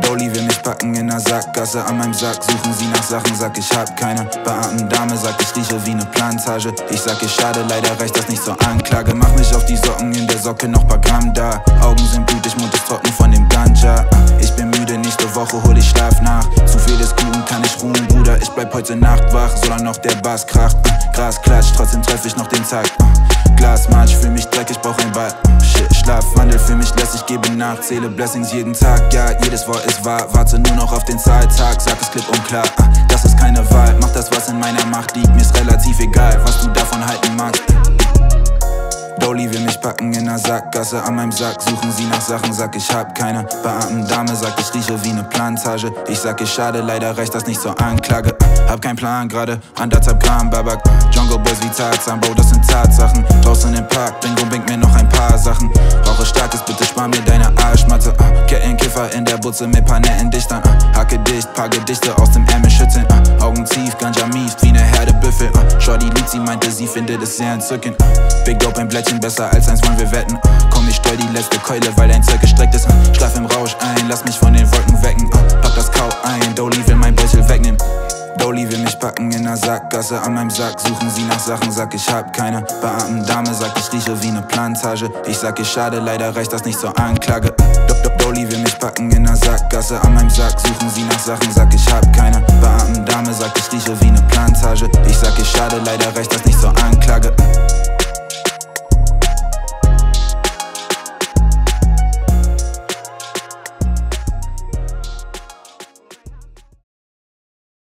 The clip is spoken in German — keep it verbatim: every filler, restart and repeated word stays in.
Dolly will mich packen in der Sackgasse. An meinem Sack suchen sie nach Sachen, sag ich hab keine. Beamtendame sagt, ich rieche wie ne Plantage. Ich sag ihr schade, leider reicht das nicht zur Anklage. Mach mich auf die Socken, in der Socke noch paar Gramm da. Augen sind blutig, Mund ist trocken von dem Ganja. Ich bin müde, nächste Woche hol ich Schlaf nach. Zu viel des Guten kann ich ruhen, Bruder. Ich bleib heute Nacht wach, solange noch der Bass kracht. Gras klatscht, trotzdem treff ich noch den Takt. Glasmatsch, fühl mich dreckig, brauch ein Bad. Shit, Schlafwandel, fühl mich lässig, gebe nach. Zähle Blessings jeden Tag, ja, jedes Wort ist wahr. Warte nur noch auf den Zahltag, sag es klipp und klar. Das ist keine Wahl, mach das, was in meiner Macht liegt. Mir ist relativ egal, was du davon halten magst. Dolly will mich packen in der Sackgasse. An meinem Sack suchen sie nach Sachen, sag ich hab keine. Beamtendame sagt, ich rieche wie ne Plantage. Ich sag ihr schade, leider reicht das nicht zur Anklage. Hab kein Plan grade, anderthalb Gramm Babak. Jungle Boys wie Tarzan, Bro, das sind Tatsachen. Draußen im Park, Bingo bringt mir noch ein paar Sachen. Rauche starkes, bitte spar mir deine Arschmatte. Kettenkiffer in der Butze mit paar netten Dichtern. Hacke dicht, paar Gedichte aus dem Ärmel schütteln. Augen tief, Ganja mieft wie ne Herde Büffel. Shorty liebt sie, meinte sie findet es sehr entzückend. Big Dope, ein Blättchen, besser als eins wollen wir wetten. Komm, ich steuer die letzte Keule, weil dein Zeug gestreckt ist. Schlaf im Rausch ein, lass mich von den Wolken wecken. Pack das Kau ein, Dolly will mein Beutel wegnehmen. Dolly will mich packen in der Sackgasse. An meinem Sack suchen sie nach Sachen, sag ich hab keine. Beamtendame sagt, ich rieche wie ne Plantage. Ich sag ihr schade, leider reicht das nicht zur Anklage. Dolly will mich packen in der Sackgasse. An meinem Sack suchen sie nach Sachen, sag ich hab keine. Beamtendame